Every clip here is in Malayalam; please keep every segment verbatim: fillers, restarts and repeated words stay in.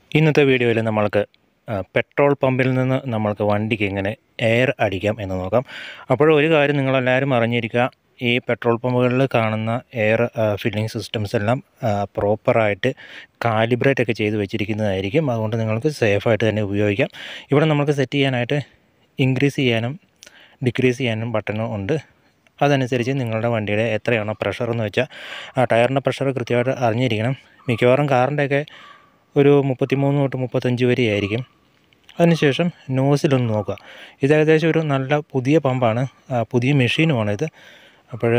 ഇന്നത്തെ വീഡിയോയിൽ നമ്മൾക്ക് പെട്രോൾ പമ്പിൽ നിന്ന് നമ്മൾക്ക് വണ്ടിക്ക് എങ്ങനെ എയർ അടിക്കാം എന്ന് നോക്കാം. അപ്പോൾ ഒരു കാര്യം നിങ്ങളെല്ലാവരും അറിഞ്ഞിരിക്കുക, ഈ പെട്രോൾ പമ്പുകളിൽ കാണുന്ന എയർ ഫില്ലിംഗ് സിസ്റ്റംസ് എല്ലാം പ്രോപ്പറായിട്ട് കാലിബ്രേറ്റ് ഒക്കെ ചെയ്ത് വെച്ചിരിക്കുന്നതായിരിക്കും. അതുകൊണ്ട് നിങ്ങൾക്ക് സേഫായിട്ട് തന്നെ ഉപയോഗിക്കാം. ഇവിടെ നമുക്ക് സെറ്റ് ചെയ്യാനായിട്ട് ഇൻക്രീസ് ചെയ്യാനും ഡിക്രീസ് ചെയ്യാനും ബട്ടണും ഉണ്ട്. അതനുസരിച്ച് നിങ്ങളുടെ വണ്ടിയുടെ എത്രയാണോ പ്രഷർ എന്ന് വെച്ചാൽ ആ ടയറിൻ്റെ പ്രഷർ കൃത്യമായിട്ട് അറിഞ്ഞിരിക്കണം. മിക്കവാറും കാറിൻ്റെയൊക്കെ ഒരു മുപ്പത്തിമൂന്ന് തൊട്ട് മുപ്പത്തഞ്ച് വരെ ആയിരിക്കും. അതിനുശേഷം നോസിലൊന്ന് നോക്കുക. ഇത് ഏകദേശം ഒരു നല്ല പുതിയ പമ്പാണ്, പുതിയ മെഷീനുമാണിത്. അപ്പോൾ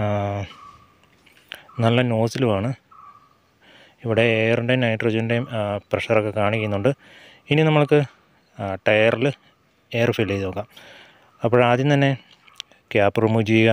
നല്ല നോസിലുമാണ്. ഇവിടെ എയറിൻ്റെയും നൈട്രജൻ്റെയും പ്രഷറൊക്കെ കാണിക്കുന്നുണ്ട്. ഇനി നമ്മൾക്ക് ടയറിൽ എയർ ഫില്ല് ചെയ്ത് നോക്കാം. അപ്പോഴാദ്യം തന്നെ ക്യാപ്പ് റിമൂവ് ചെയ്യുക.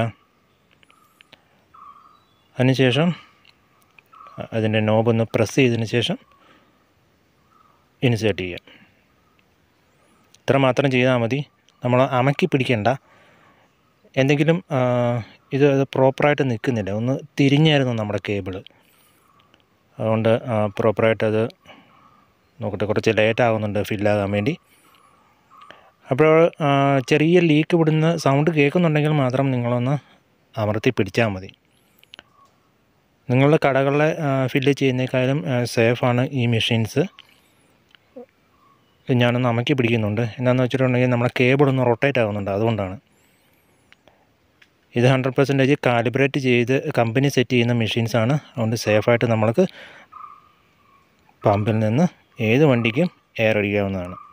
അതിനുശേഷം അതിൻ്റെ നോബൊന്ന് പ്രസ് ചെയ്തതിന് ശേഷം ഇൻസേർട്ട് ചെയ്യുക. ഇത്ര മാത്രം ചെയ്താൽ മതി. നമ്മൾ അമക്കി പിടിക്കേണ്ട. എന്തെങ്കിലും ഇത് പ്രോപ്പറായിട്ട് നിൽക്കുന്നില്ല, ഒന്ന് തിരിഞ്ഞായിരുന്നു നമ്മുടെ കേബിള്. അതുകൊണ്ട് പ്രോപ്പറായിട്ട് അത് നോക്കട്ടെ, കുറച്ച് ലേറ്റ് ആകുന്നുണ്ട് ഫില്ലാകാൻ വേണ്ടി. അപ്പോൾ ചെറിയ ലീക്ക് വിടുന്ന സൗണ്ട് കേൾക്കുന്നുണ്ടെങ്കിൽ മാത്രം നിങ്ങളൊന്ന് അമർത്തി പിടിച്ചാൽ മതി. നിങ്ങളുടെ കടകളിലെ ഫില്ല് ചെയ്യുന്നതിനേക്കാളും സേഫാണ് ഈ മെഷീൻസ്. ഞാനൊന്ന് അമക്കി പിടിക്കുന്നുണ്ട്. എന്താണെന്ന് വെച്ചിട്ടുണ്ടെങ്കിൽ നമ്മുടെ കേബിളൊന്ന് റൊട്ടേറ്റ് ആകുന്നുണ്ട്, അതുകൊണ്ടാണ്. ഇത് ഹൺഡ്രഡ് പെർസെൻറ്റേജ് കാലിബ്രേറ്റ് ചെയ്ത് കമ്പനി സെറ്റ് ചെയ്യുന്ന മെഷീൻസാണ്. അതുകൊണ്ട് സേഫായിട്ട് നമ്മൾക്ക് പമ്പിൽ നിന്ന് ഏത് വണ്ടിക്കും എയർ അടിക്കാവുന്നതാണ്.